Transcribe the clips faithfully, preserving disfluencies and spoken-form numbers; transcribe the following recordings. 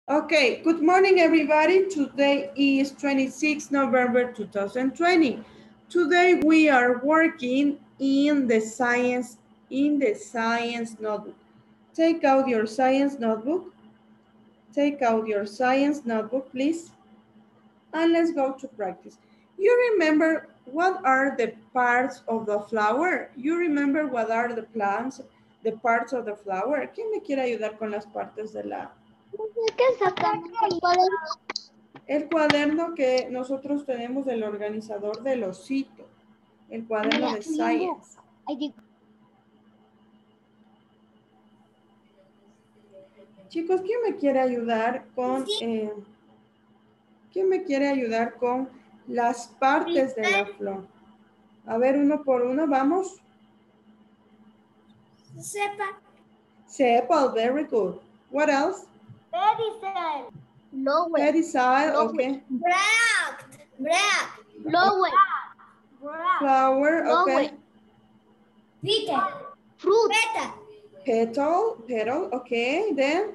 Okay, good morning everybody. Today is twenty-sixth November two thousand twenty. Today we are working in the science in the science notebook. Take out your science notebook. Take out your science notebook, please. And let's go to practice. You remember what are the parts of the flower? You remember what are the plants, the parts of the flower? ¿Quién me quiere ayudar con las partes de la ¿Qué sacamos el cuaderno? El cuaderno que nosotros tenemos del organizador del osito, el cuaderno de Science. Chicos, ¿quién me quiere ayudar con, eh, quién me quiere ayudar con las partes de la flor? A ver, uno por uno, vamos. Sepa. Sepal, very good. What else? Pedicel. Lower. Pedicel, okay. Bract. Bract. Lower. Flower, okay. Petal. Fruit. Petal. Petal, petal, okay. Then?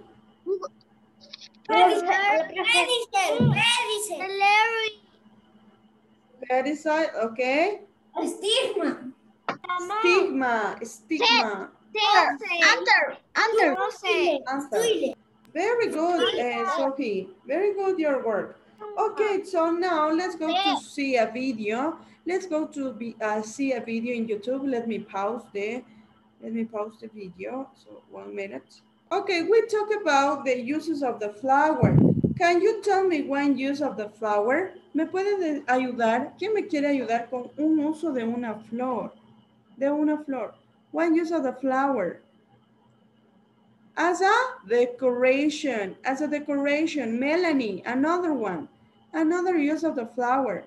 Pedicel. Pedicel. Pedicel. Pedicel, okay. Stigma. Stigma, stigma. Anther. Anther. Anther. Very good, uh, Sophie. Very good, your work. Okay, so now let's go to see a video. Let's go to be, uh, see a video in YouTube. Let me pause the, let me pause the video. So one minute. Okay, we talk about the uses of the flower. Can you tell me one use of the flower? ¿Me puede ayudar? ¿Quién me quiere ayudar con un uso de una flor? De una flor. One use of the flower. As a decoration, as a decoration. Melanie, another one. Another use of the flower.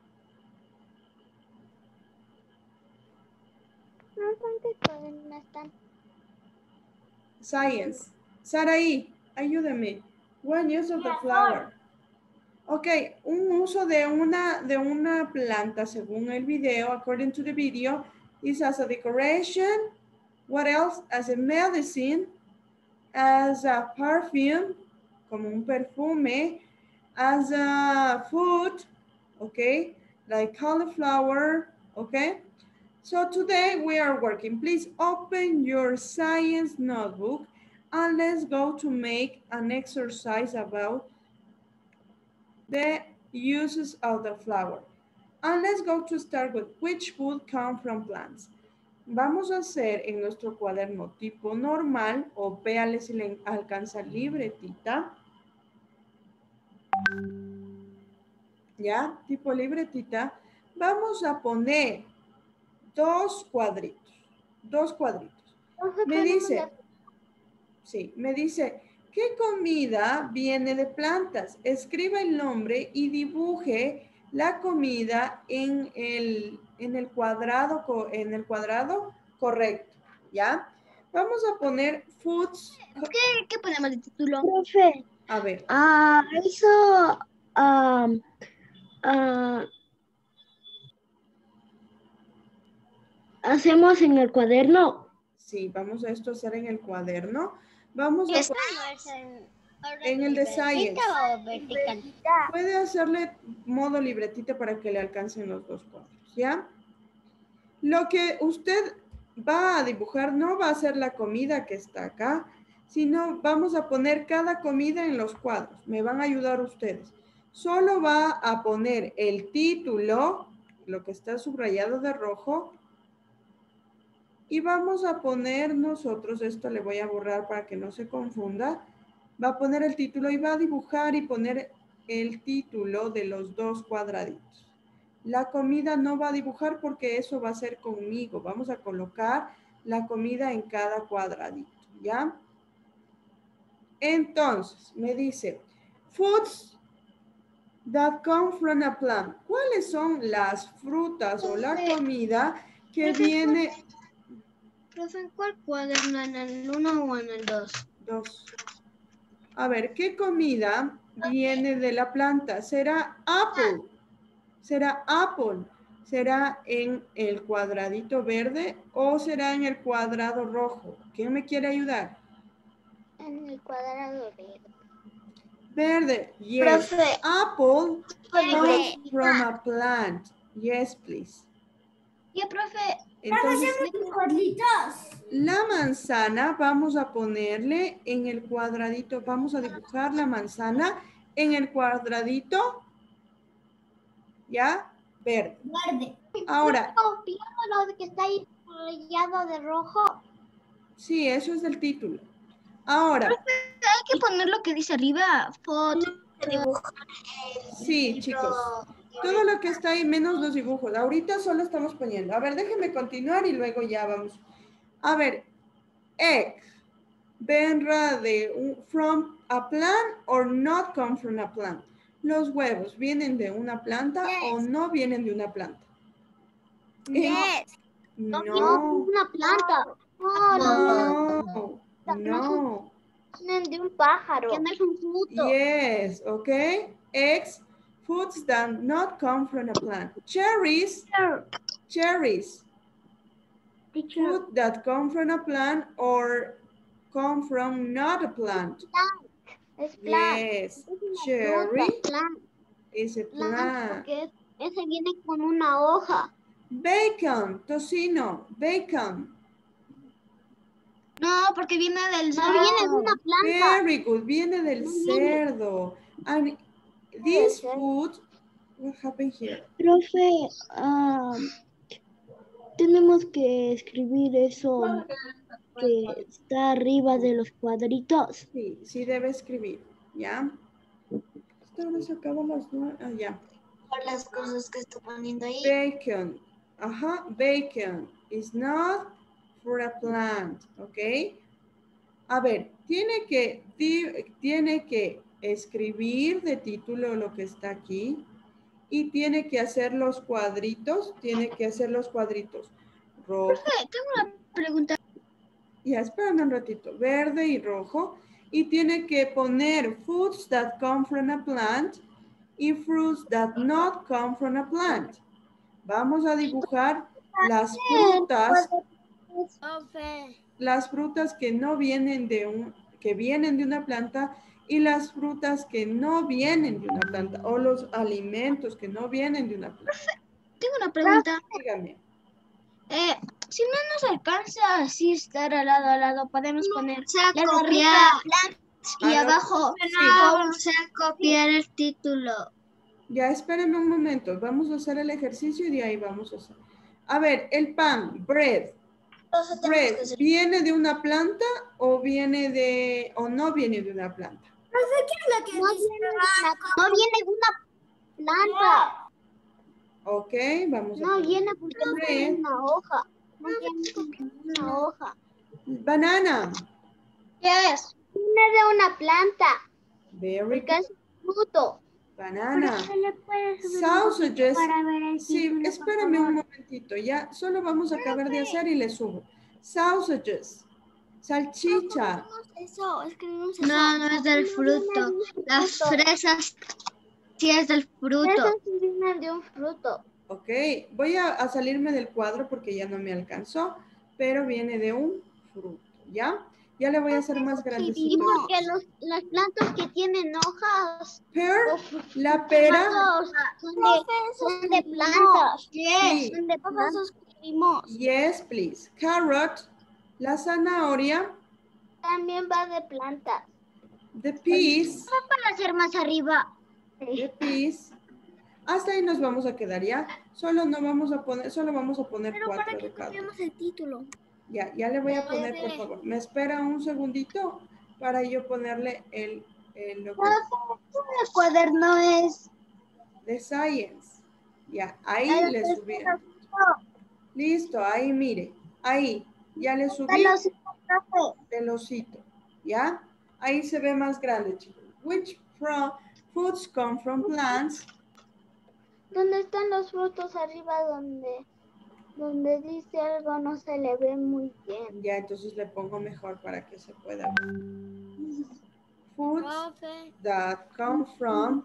Science. Saraí, ayúdame. One use of the flower. Ok, un uso de una, de una planta según el video, according to the video, is as a decoration. What else? As a medicine. As a perfume, como un perfume, as a food, okay, like cauliflower, okay. So today we are working. Please open your science notebook and let's go to make an exercise about the uses of the flower. And let's go to start with which food come from plants. Vamos a hacer en nuestro cuaderno tipo normal, o véale si le alcanza libretita. ¿Ya? Tipo libretita. Vamos a poner dos cuadritos. Dos cuadritos. Me dice, sí, me dice, ¿qué comida viene de plantas? Escriba el nombre y dibuje la comida en el, en el cuadrado, en el cuadrado correcto, ¿ya? Vamos a poner foods. ¿Qué, qué ponemos de título? Profe. A ver. Ah, eso um, uh, hacemos en el cuaderno. Sí, vamos a esto hacer en el cuaderno. Vamos a Esto poner no es en, en el de Science. o vertical. Puede hacerle modo libretita para que le alcancen los dos cuadros, ¿ya? Lo que usted va a dibujar no va a ser la comida que está acá, sino vamos a poner cada comida en los cuadros. Me van a ayudar ustedes. Solo va a poner el título, lo que está subrayado de rojo, y vamos a poner nosotros, esto le voy a borrar para que no se confunda, va a poner el título y va a dibujar y poner el título de los dos cuadraditos. La comida no va a dibujar porque eso va a ser conmigo. Vamos a colocar la comida en cada cuadradito, ¿ya? Entonces, me dice, foods that come from a plant. ¿Cuáles son las frutas o la comida que viene? Profe, ¿en cuál cuaderno? ¿En el uno o en el dos? Dos. A ver, ¿qué comida viene de la planta? ¿Será apple? ¿Será apple? ¿Será en el cuadradito verde o será en el cuadrado rojo? ¿Quién me quiere ayudar? En el cuadrado verde. Verde. Yes. Profe. Apple Verde. comes from a plant. Yes, please. Ya, profe. Entonces, la manzana vamos a ponerle en el cuadradito. Vamos a dibujar la manzana en el cuadradito. ¿Ya? Verde. Verde. Ahora. Lo de que está ahí rayado de rojo. Sí, eso es del título. Ahora. Hay que poner lo que dice arriba. Foto. Sí, chicos. Todo lo que está ahí, menos los dibujos. Ahorita solo estamos poniendo. A ver, déjenme continuar y luego ya vamos. A ver. Egg. ¿Vendrá de un, from a plant or not come from a plant? Los huevos, ¿vienen de una planta yes. o no vienen de una planta? Yes. No. No, una planta. No. No. No. Vienen de un pájaro. Que no es un fruto. Yes, okay. Eggs, foods that not come from a plant. Cherries, Sure. cherries. Teacher. Food that come from a plant or come from not a plant. Plant. Es plant. Yes, Es cherry plant. is a Plant. plant. Porque ese viene con una hoja. Bacon, tocino, bacon. No, porque viene del cerdo. No, viene de una planta. Very good, viene del No cerdo. And this food, what happened here? Profe, um, tenemos que escribir eso que está arriba de los cuadritos. Sí, sí debe escribir, ¿ya? Esta hora se acaban las nueve, ah, ya. Por las cosas que estoy poniendo ahí. Bacon, ajá, bacon is not for a plant, ¿ok? A ver, tiene que, tiene que escribir de título lo que está aquí y tiene que hacer los cuadritos, tiene que hacer los cuadritos. Rojo. Profe, tengo una pregunta. Ya, espérame un ratito. Verde y rojo. Y tiene que poner foods that come from a plant y fruits that not come from a plant. Vamos a dibujar las frutas. Las frutas que no vienen de un, que vienen de una planta y las frutas que no vienen de una planta o los alimentos que no vienen de una planta. Tengo una pregunta. Dígame. Eh, si no nos alcanza así estar al lado a lado, podemos poner la copiar y abajo sí. vamos a copiar el título. Ya, espérenme un momento. Vamos a hacer el ejercicio y de ahí vamos a hacer. A ver, el pan, bread. Bread, ¿viene de una planta o viene de o no viene de una planta? No sé qué es lo que no, dice viene, no viene de una planta. Ok, vamos a No poner. viene porque no tiene una hoja. No viene porque no tiene una hoja. Banana. ¿Qué es? Viene de una planta. Very porque es fruto. Banana. Sausages. Sí, espérame un momentito. Ya solo vamos a acabar de hacer y le subo. Sausages. Salchicha. Eso, escribimos eso. No, no es del fruto. Las fresas sí es del fruto. Fresas sí vienen de un fruto. Ok, voy a, a salirme del cuadro porque ya no me alcanzó, pero viene de un fruto, ¿ya? Ya le voy a hacer más grandecito. Y porque los, las plantas que tienen hojas. Pear, la pera. Son de, son de plantas. Sí. Son de plantas. Yes, please. Carrot, la zanahoria. También va de plantas. The peas. Para hacer más arriba. The peas. Hasta ahí nos vamos a quedar, ¿ya? Solo no vamos a poner, solo vamos a poner Pero cuatro para que de cada. copiemos el título. Ya, ya le voy a poner, por favor. Me espera un segundito para yo ponerle el, el lo que el cuaderno es de Science. Ya, ahí le subí. Listo, ahí mire. Ahí, ya le subí del osito. ¿Ya? Ahí se ve más grande, chicos. Which from foods come from plants? ¿Dónde están los frutos arriba donde, donde dice algo no se le ve muy bien? Ya, entonces le pongo mejor para que se pueda ver. Foods Profe. that come from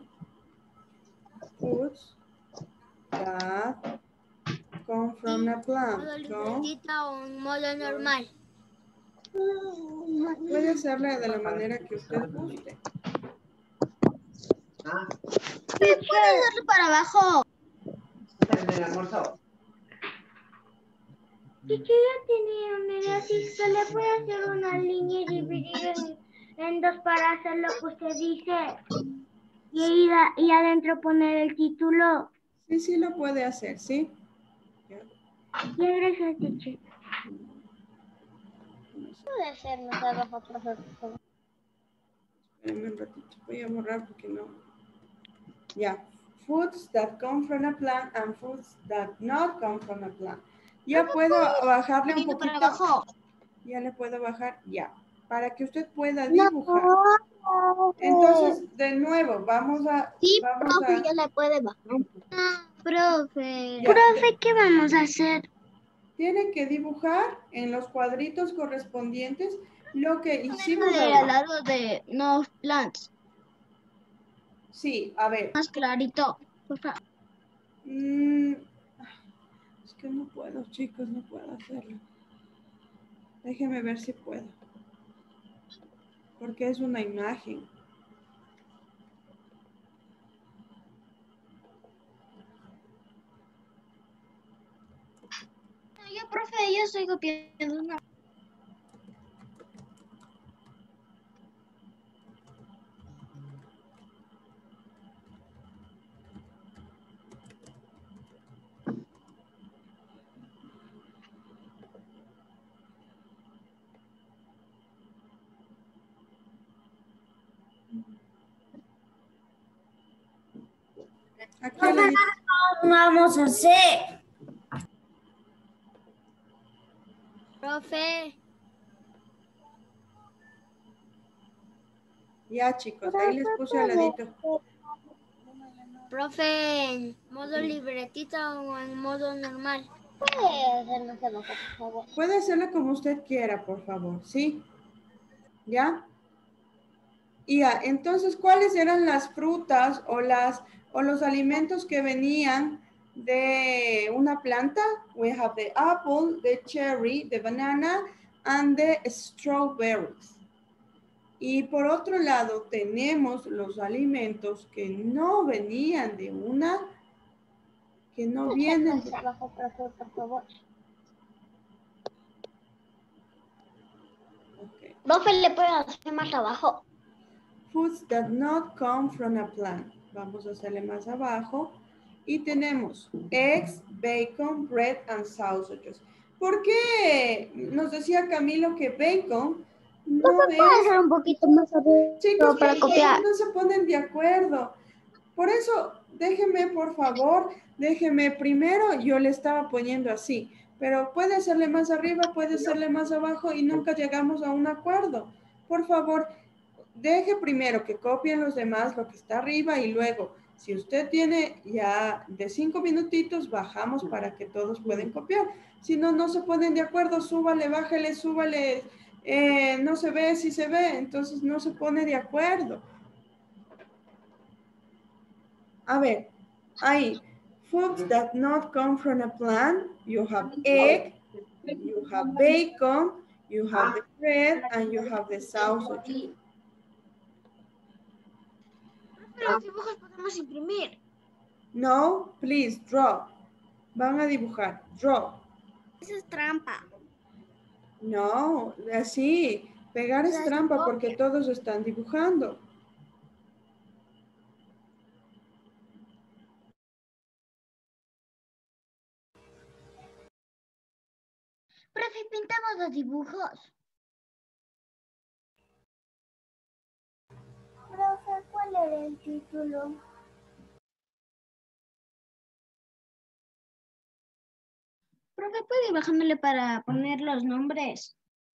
foods that come from a plant. ¿No? O un modo normal. Puede hacerle de la manera que usted guste. ¿Puede darle para abajo? Si yo ya tenía un ejercicio, se le puede hacer una línea y dividir en, en dos para hacer lo que usted dice. Y, ahí da- y adentro poner el título. Sí, sí lo puede hacer, ¿sí? Y gracias, teacher. Puede ser más abajo, profesor. Espérenme un ratito, voy a borrar porque no. Ya. Foods that come from a plant and foods that not come from a plant. Ya puedo bajarle un Poniendo para poquito. abajo. Ya le puedo bajar, ya. Para que usted pueda No, dibujar. Entonces, de nuevo, vamos a... Sí, vamos profe, a, ya le puede bajar. Ah, profe. ya, Profe, ¿qué vamos a hacer? tiene que dibujar en los cuadritos correspondientes lo que hicimos Ponerle ahora. al lado de no plants. Sí, a ver. Más clarito. Por favor. Mm, es que no puedo, chicos, no puedo hacerlo. Déjeme ver si puedo. Porque es una imagen. Yo, profe, yo estoy copiando una. Aquí a la di- Vamos a hacer. Profe. Ya, chicos, ahí les puse al ladito. Profe, ¿en modo Sí. libretita o en modo normal? Puede hacer más abajo, por favor. Puede hacerlo como usted quiera, por favor, ¿sí? ¿Ya? Y ya, entonces, ¿cuáles eran las frutas o, las, o los alimentos que venían de una planta? We have the apple, the cherry, the banana, and the strawberries. Y por otro lado, tenemos los alimentos que no venían de una, que no vienen de... Abajo, profe, por favor. Okay. Profe, ¿le puedo hacer más abajo? Foods that not come from a plant. Vamos a hacerle más abajo. Y tenemos eggs, bacon, bread, and sausages. ¿Por qué nos decía Camilo que bacon no Profe, ¿puede hacer es... un poquito más abajo Chicos, para por copiar? favor, no se ponen de acuerdo. Por eso, déjeme, por favor, déjeme primero, yo le estaba poniendo así, pero puede hacerle más arriba, puede hacerle más abajo y nunca llegamos a un acuerdo. Por favor, deje primero que copien los demás lo que está arriba y luego, si usted tiene ya de cinco minutitos, bajamos para que todos puedan copiar. Si no, no se ponen de acuerdo, súbale, bájale, súbale, eh, no se ve, si se ve, entonces no se pone de acuerdo. A ver, ahí, foods that not come from a plant, you have egg, you have bacon, you have the bread, and you have the sausage. Pero los dibujos podemos imprimir. No, please, draw. Van a dibujar, draw. Eso es trampa. No, así, pegar es trampa porque todos están dibujando. Profe, pintamos los dibujos. Profe, ¿cuál era el título? Profe, ¿puede ir bajándole para poner los nombres?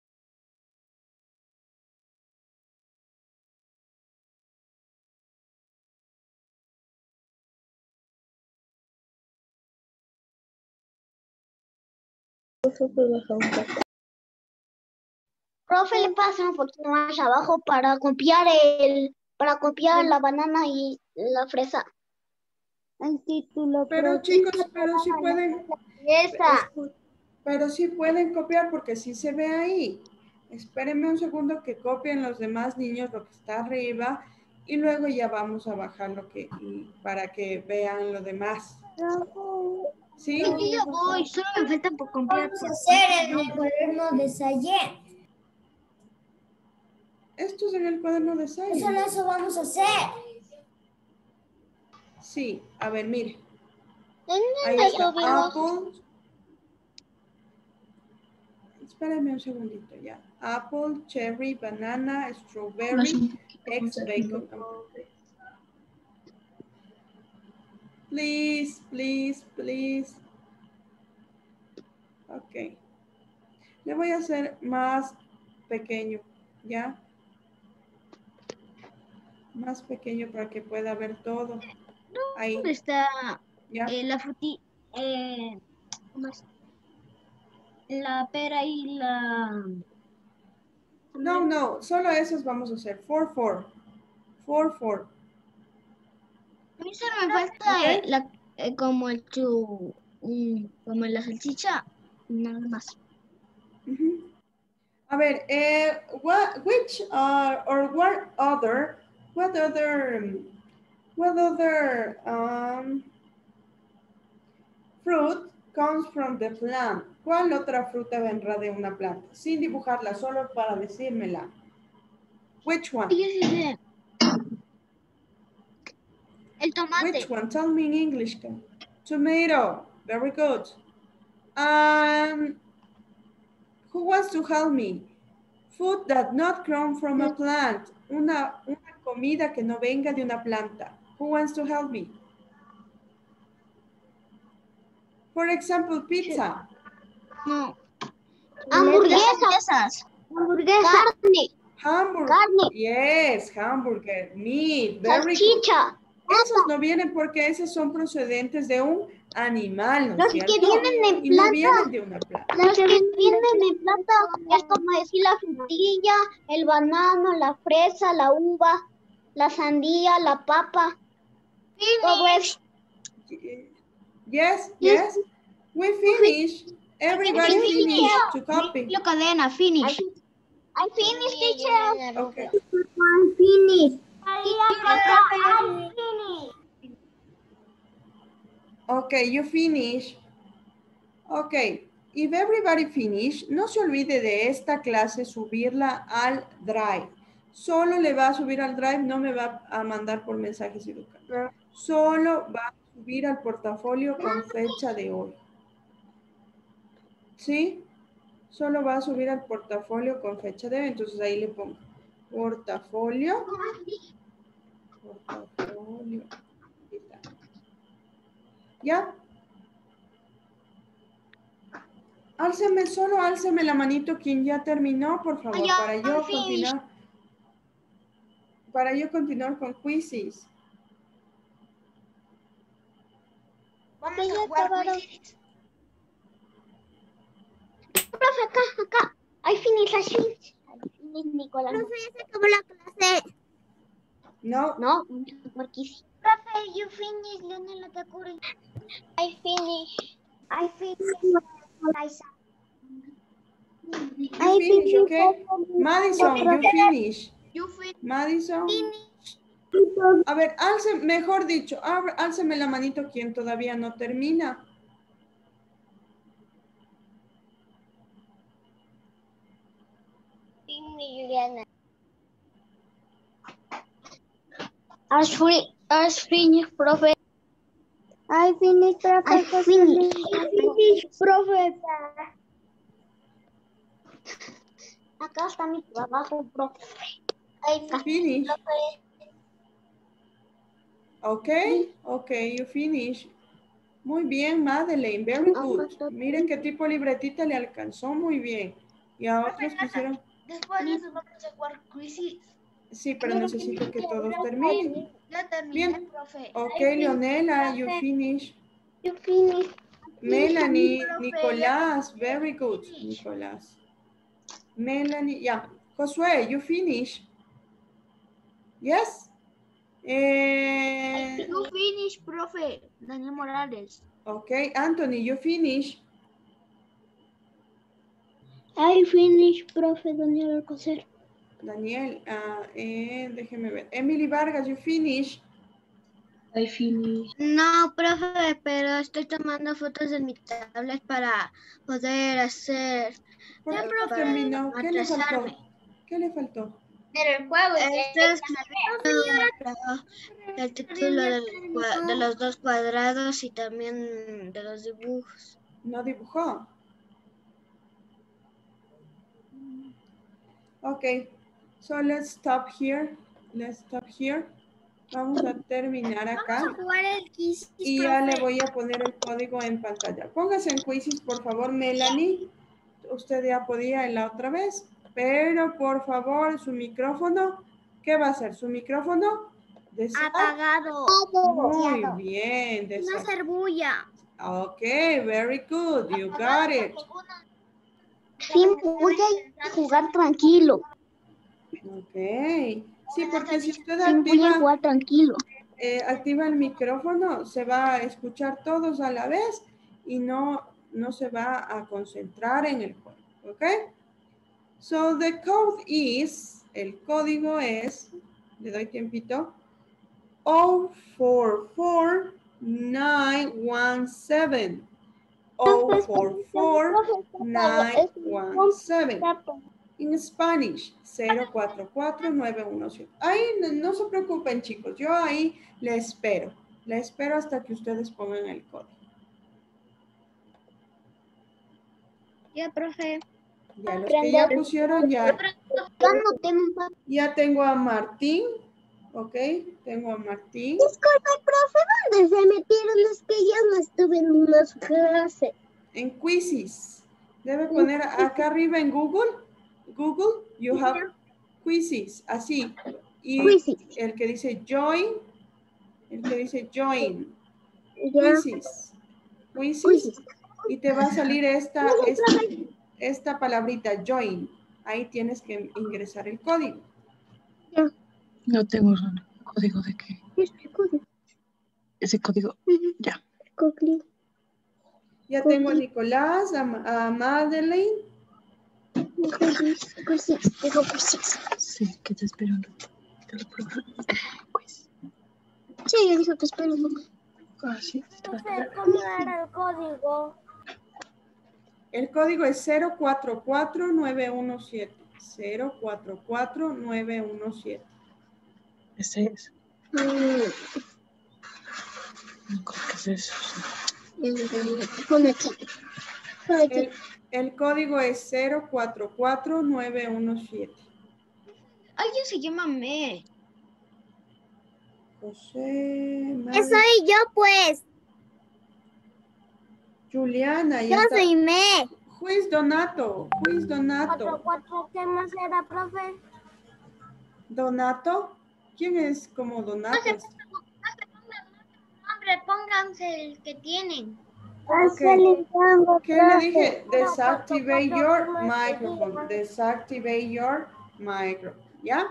Profe, le pasa un poquito más abajo para copiar el, para copiar la banana y la fresa. El título. Pero chicos, pero sí pueden, Esa. pero sí pueden copiar porque sí se ve ahí. Espérenme un segundo que copien los demás niños lo que está arriba y luego ya vamos a bajar lo que, y para que vean lo demás. ¿Sí? Sí, yo voy, solo me falta por completo. Vamos a hacer en el cuaderno de Sayen. Esto es en el cuaderno de Science. Solo eso vamos a hacer. Sí, a ver, mire. ¿Dónde Ahí lo está subimos? Apple. Espérame un segundito ya. Apple, cherry, banana, strawberry, eggs, bacon. Please, please, please. Ok. Le voy a hacer más pequeño, ¿ya? Más pequeño para que pueda ver todo. Ahí, ¿Dónde está ¿ya? eh, la fruti, eh, ¿cómo es? La pera y la... No, no, solo esos vamos a hacer. Four, four. Four, four. A mí solo me falta eh, la, eh, como el chu, mm, como la salchicha, nada más. Ujú. A ver, eh, what, which are, or what other, what other, um, what other um, fruit comes from the plant? ¿Cuál otra fruta vendrá de una planta? Sin dibujarla, solo para decírmela. Which one? Sí, sí, sí. El tomate. Which one? Tell me in English. Tomato. Very good. Um, who wants to help me? Food that not come from a plant. Una, una comida que no venga de una planta. Who wants to help me? For example, pizza. No. Hamburguesas. Hamburguesas. Carne. Hamburger. Carne. Yes, hamburger. Meat. Very good. Salchicha. Esos no vienen porque esos son procedentes de un animal, ¿no es Los cierto? que vienen en Y no planta. vienen de una planta. Los que vienen en planta es como decir la frutilla, el banano, la fresa, la uva, la sandía, la papa. Todo eso. Yes, yes. We finish. Everybody finish to copy. La cadena, finish. I finished, teacher. Okay. I finished. Okay, you finish. Okay. If everybody finish, no se olvide de esta clase subirla al Drive. Solo le va a subir al Drive, no me va a mandar por mensajes y educativos. Solo va a subir al portafolio con fecha de hoy. ¿Sí? Solo va a subir al portafolio con fecha de hoy. Entonces ahí le pongo portafolio. Portafolio. ¿Ya? Álceme, solo álceme la manito quien ya terminó, por favor, Ya, para yo finish. continuar. Para yo continuar con quizzes. Vamos a jugar quizzes. Profe, acá, acá. I finished, I finished. I finished, Nicolás. Profe, ya se acabó la clase. No. No, Marquis. Profe, you finish, Leonela Takuri. I finished. I finish. You finish, okay? Madison, you finish. You finish. Madison. A ver, alce, mejor dicho, ab- álceme la manito quien todavía no termina. Juliana. I finished, profe. I finished, profe. I finished. I finished, profe. Acá está mi trabajo, profe. I Finish. Okay, okay, you finish. Muy bien, Madeleine, very good. Miren qué tipo de libretita le alcanzó muy bien. Y a otros que hicieron... Después de eso vamos a jugar quizzes. Sí, pero necesito que todos terminen. Ya terminé, Bien. profe. Ok, Leonela, you finish. You finished. Melanie, profe, Nicolás, very good, Nicolás. Melanie, yeah. Josué, you finish. Yes? Eh, You finish, profe. Daniel Morales. ok, Anthony, you finish. I finished, profe Daniel Alcocer. Daniel, uh, eh, déjeme ver. Emily Vargas, you finish? I finish. No, profe, pero estoy tomando fotos de mi tablet para poder hacer. ¿Por Ya, qué no profe, terminó? ¿Qué le faltó? atrasarme. ¿Qué le faltó? Pero el juego Estoy escribiendo el título del cua- de los dos cuadrados y también de los dibujos. ¿No dibujó? Ok, so let's stop here. Let's stop here. Vamos a terminar acá. Vamos a jugar el Quizzes, Y ya le profe. voy a poner el código en pantalla. Póngase en Quizzes, por favor, Melanie. Usted ya podía en la otra vez. Pero, por favor, su micrófono. ¿Qué va a hacer? ¿Su micrófono? Apagado. Muy bien. No Desa- hacer bulla. Ok, very good. You got it. Sin bulla y jugar tranquilo. Ok. Sí, porque si usted Sin bulla y activa, jugar tranquilo. eh, activa el micrófono, se va a escuchar todos a la vez y no, no se va a concentrar en el juego. ¿Ok? So the code is, el código es, le doy tiempito, cero cuatro cuatro nueve uno siete. cero cuatro cuatro nueve uno siete. En Spanish, cero cuatro cuatro nueve uno siete. Ahí no, no se preocupen, chicos. Yo ahí le espero. Le espero hasta que ustedes pongan el código. Ya, profe. Ya los que ya pusieron, ya, Yo no tengo un papel. ya tengo a Martín. Ok, tengo a Martín. Disculpe, profe, ¿dónde se metieron? Es que ya no estuve en unas clases. En Quizzes. Debe poner acá arriba en Google. Google, you have Quizzes. Así. Y Quizzes. el que dice join. El que dice join. Ya. Quizzes. Quizzes. Quizzes. Y te va a salir esta, esta, esta palabrita join. Ahí tienes que ingresar el código. Ya. No tengo razón. ¿Código de qué? Este código. Ese código. Ya. Código. Ya tengo a Nicolás, a, a Madeleine. Quizzes. Quizzes. Digo quizzes. Sí, que te espero. Te lo profe. Quiz. Sí, ya dijo que espero. Ah, sí. Profe, ¿cómo era el código? El código es cero cuatro cuatro nueve uno siete. cero cuatro cuatro nueve uno siete. Ese es. Mm, No creo que es eso. Sí. Pon aquí. Pon aquí. El, el código es cero cuatro cuatro nueve uno siete. Alguien se llama Me. José, Eso Mari- soy yo, pues. Juliana, Yo ya está. soy Me. Who is Donato? Who is Cuatro, Donato? cuatro, ¿qué más era, profe? ¿Donato? ¿Quién es como Donato? Hombre, pónganse el que tienen. Ok. ¿Qué le dije? Desactivate your microphone. Desactivate your microphone. ¿Ya?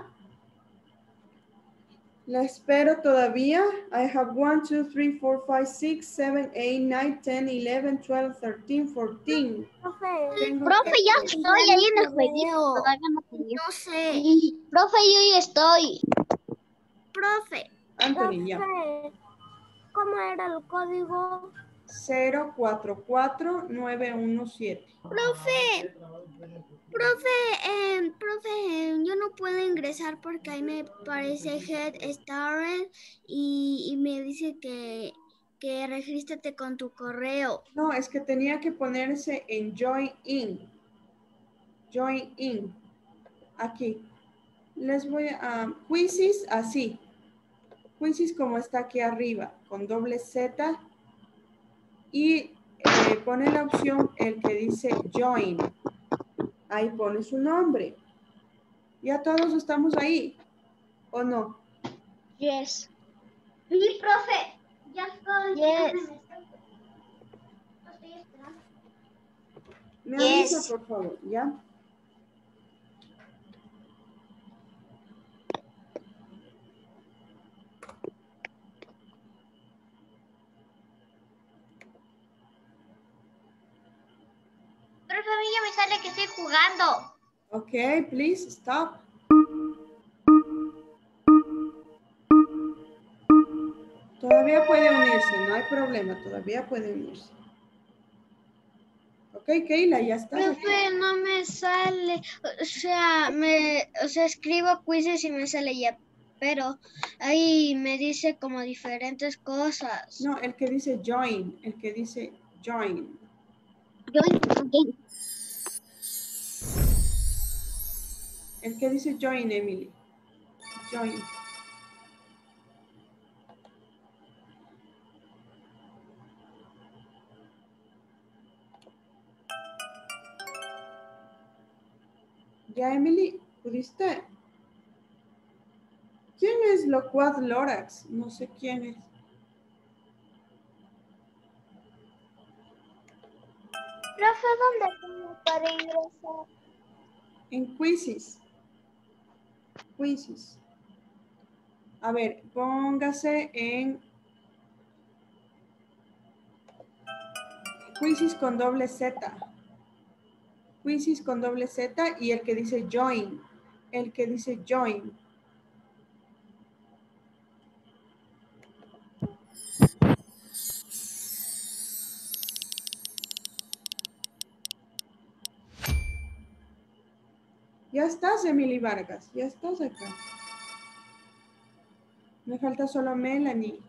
La espero todavía. I have one, two, three, four, five, six, seven, eight, nine, ten, eleven, twelve, thirteen, fourteen. Profe, Tengo Profe, que- ya estoy ahí en el jueguito. Todavía no terminé. no sé. Sí, profe, yo ya estoy. Profe, Anthony, ya. profe, ¿cómo era el código? cero cuatro cuatro nueve uno siete. Profe, profe, eh, profe, eh, yo no puedo ingresar porque ahí me parece Head Started y, y me dice que, que regístrate con tu correo. No, es que tenía que ponerse en Join In. Join In. Aquí. Les voy a... Quizzes, así. Quizzes como está aquí arriba, con doble Z. Y eh, pone la opción el que dice Join. Ahí pone su nombre. Ya todos estamos ahí. ¿O no? Yes. Sí, profe, ya estoy. Yes. Me Yes. avisa, por favor, ¿ya? Profe, a mí ya me sale que estoy jugando. Ok, please stop. Todavía puede unirse, no hay problema, todavía puede unirse. Ok, Keila, ya está. Profe, no me sale, o sea, me, o sea, escribo quizzes y me sale ya, pero ahí me dice como diferentes cosas. No, el que dice join, el que dice join. Join, ok. El que dice join, Emily. Join. Ya, Emily, ¿pudiste? ¿Quién es Locuaz Lorax? No sé quién es. Profe, ¿dónde tengo para ingresar? En quizzes. Quizzes. A ver, póngase en quizzes con doble Z. Quizzes con doble Z y el que dice join. El que dice join. Ya estás, Emily Vargas. Ya estás acá. Me falta solo Melanie.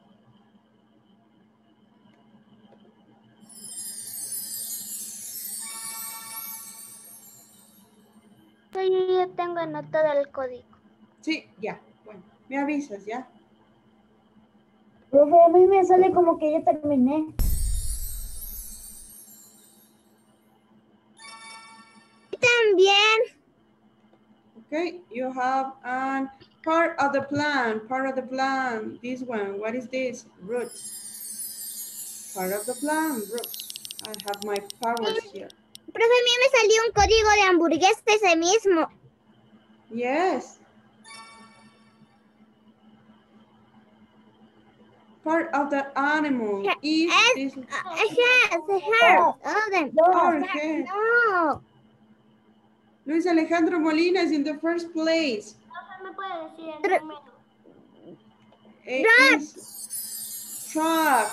Yo ya tengo anotado el código. Sí, ya. Bueno, me avisas, ¿ya? Profe, a mí me sale como que ya terminé. También. Okay, you have an part of the plan, part of the plan. This one, what is this? Roots. Part of the plan, roots. I have my powers here. Profe, a mí me salió un código de hamburguesa ese mismo. Yes. Part of the animal is this. Uh, yes, the hair. Oh, the, Our head. no. Luis Alejandro Molina is in the first place. ¿Me puede decir el número? It is truck.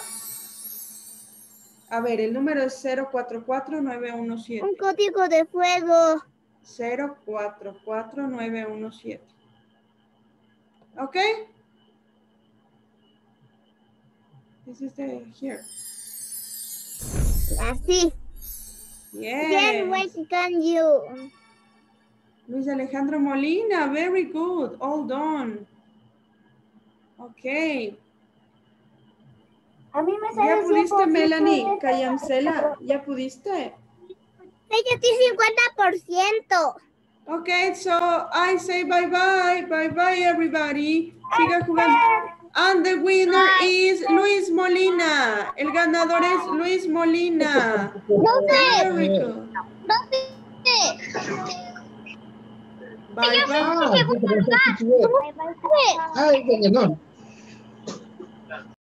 A ver, el número es cero cuatro cuatro nueve uno siete. Un código de fuego. cero cuatro cuatro nueve uno siete. ¿Ok? This is the here. Así. Yes. Then what can you? Luis Alejandro Molina, very good. All done. Ok. A mí me ¿Ya pudiste, Melanie? Cayamcela, ¿ya pudiste? Sí, yo estoy cincuenta por ciento. Okay, so I say bye-bye. Bye-bye, everybody. Siga jugando. And the winner is Luis Molina. El ganador es Luis Molina. Very good. Bye-bye. Bye, bye. Ay, ganador.